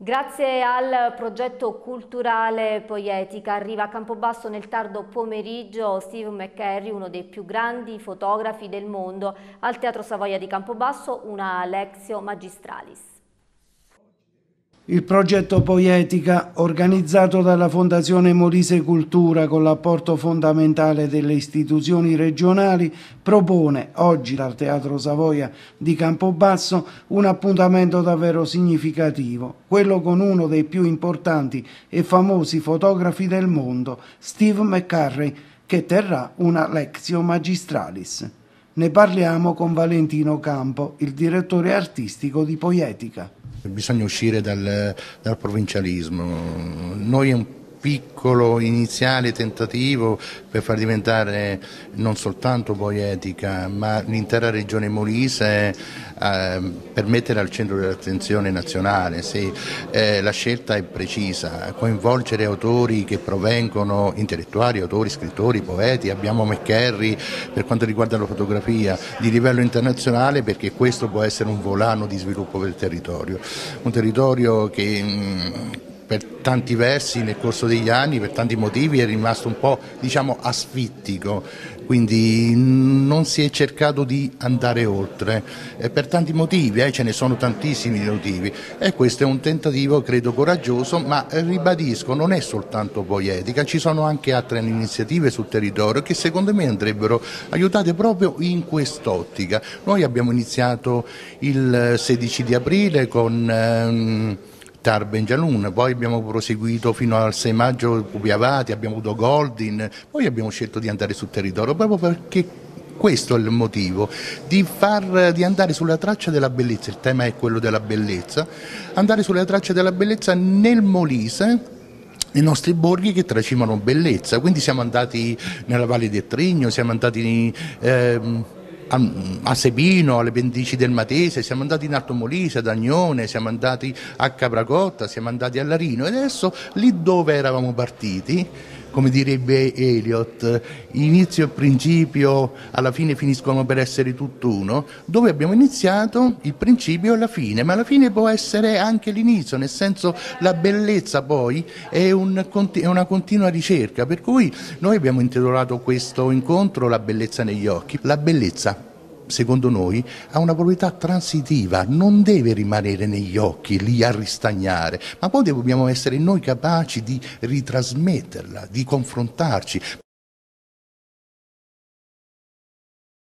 Grazie al progetto culturale Poietica arriva a Campobasso nel tardo pomeriggio Steve McCurry, uno dei più grandi fotografi del mondo, al Teatro Savoia di Campobasso, una Lectio Magistralis. Il progetto Poietica, organizzato dalla Fondazione Molise Cultura con l'apporto fondamentale delle istituzioni regionali, propone oggi dal Teatro Savoia di Campobasso un appuntamento davvero significativo, quello con uno dei più importanti e famosi fotografi del mondo, Steve McCurry, che terrà una Lectio Magistralis. Ne parliamo con Valentino Campo, il direttore artistico di Poietica. Bisogna uscire dal provincialismo. Noi è un piccolo iniziale tentativo per far diventare non soltanto Poietica ma l'intera regione Molise per mettere al centro dell'attenzione nazionale. Sì, la scelta è precisa: coinvolgere autori che provengono, intellettuali, autori, scrittori, poeti. Abbiamo McCurry per quanto riguarda la fotografia di livello internazionale, perché questo può essere un volano di sviluppo del territorio, un territorio che per tanti versi nel corso degli anni, per tanti motivi, è rimasto un po', diciamo, asfittico, quindi non si è cercato di andare oltre, per tanti motivi, ce ne sono tantissimi motivi, e questo è un tentativo credo coraggioso, ma ribadisco, non è soltanto Poietica, ci sono anche altre iniziative sul territorio che secondo me andrebbero aiutate proprio in quest'ottica. Noi abbiamo iniziato il 16 di aprile con Tar Benjalun, poi abbiamo proseguito fino al 6 maggio Pupiavati, abbiamo avuto Goldin, poi abbiamo scelto di andare sul territorio proprio perché questo è il motivo, di andare sulla traccia della bellezza. Il tema è quello della bellezza, andare sulla traccia della bellezza nel Molise, nei nostri borghi che tracimano bellezza. Quindi siamo andati nella Valle del Trigno, siamo andati a Sebino, alle pendici del Matese, siamo andati in Alto Molise, ad Agnone, siamo andati a Capracotta, siamo andati a Larino, e adesso lì dove eravamo partiti, come direbbe Eliot, inizio e principio alla fine finiscono per essere tutt'uno, dove abbiamo iniziato il principio e la fine, ma la fine può essere anche l'inizio, nel senso la bellezza poi è una continua ricerca, per cui noi abbiamo intitolato questo incontro La bellezza negli occhi. La bellezza, secondo noi, ha una proprietà transitiva, non deve rimanere negli occhi, lì a ristagnare, ma poi dobbiamo essere noi capaci di ritrasmetterla, di confrontarci.